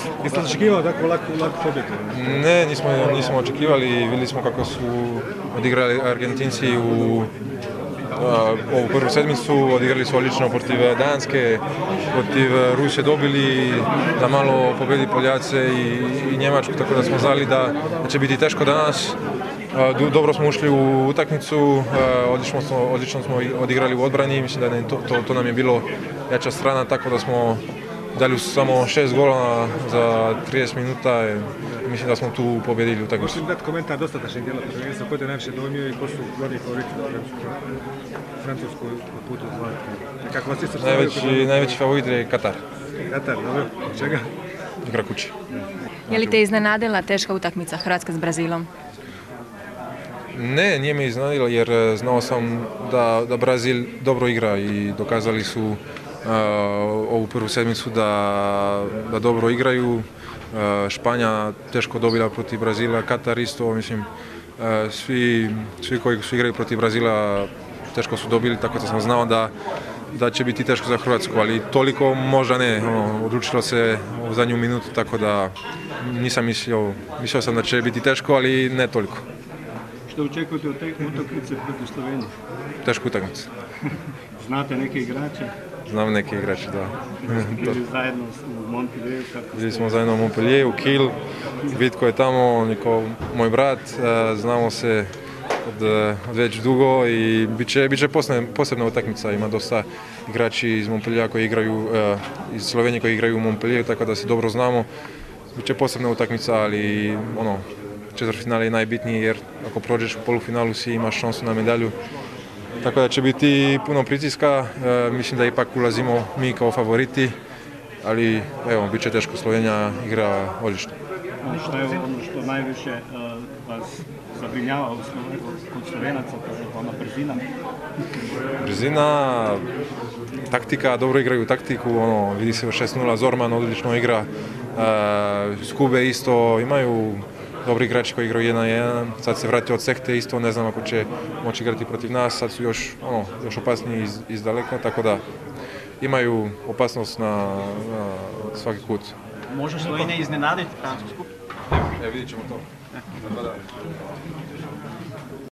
Jeste li očekivali tako laku pobjedu? Ne, nismo očekivali. Vidjeli smo kako su odigrali Argentinci u ovu prvu sedmicu, odigrali su odlično protiv Danske, protiv Rusije dobili da malo pobedi Poljace i Njemačku, tako da smo znali da će biti teško danas. Dobro smo ušli u utakmicu, odlično smo odigrali u odbrani, mislim da to nam je bilo jača strana, tako da smo dali samo 6 gola za 30 minuta i mislim da smo tu pobjedili utakmicu. Možete dati komentar dostatačnih dijela prvenstva, ko te najviše dojmio i ko su glavni favoriti na Francusku putu zvati? Najveći favorit je Katar. Katar, dobro. Čega? Igra kući. Je li te iznenadila teška utakmica Hrvatska s Brazilom? Ne, nije me iznenadila jer znao sam da Brazil dobro igra i dokazali su ovu prvu sedmicu da dobro igraju. Španja teško dobila protiv Brazila, Katar isto, mislim, svi koji su igrali protiv Brazila teško su dobili, tako da sam znao da će biti teško za Hrvatsku, ali toliko možda ne, odlučilo se u zadnju minutu, tako da nisam mislio sam da će biti teško, ali ne toliko. Što očekujete od utakmice protiv Slovenije? Teška utakmica. Znate neke igrače? Znam neke igrače, da. Bili zajedno u Montpellieru? Bili smo zajedno u Montpellieru, u Kiel. Vitko je tamo, moj brat. Znamo se od već dugo i bit će posebna utakmica. Ima dosta igrači iz Montpelliera koji igraju, iz Slovenije koji igraju u Montpellieru, tako da se dobro znamo. Biće posebna utakmica, ali četvrtfinale je najbitniji jer ako prođeš u polufinalu si imaš šansu na medalju. Tako da će biti puno pritiska, mislim da ipak ulazimo mi kao favoriti, ali evo, bit će teško, Slovenija igra odlično. Što je ono što najviše vas zabrinjava kod Slovenaca, ona brzina? Brzina, taktika, dobro igraju taktiku, vidi se u 6:0, Zorman odlično igra, Skube isto, imaju dobri igrači koji igraju 1-1, sad se vratio od sekte isto, ne znam ako će moći igrati protiv nas, sad su još opasniji iz daleka, tako da imaju opasnost na svaki kut. Može Slovenija iznenaditi Francusku? Vidjet ćemo to.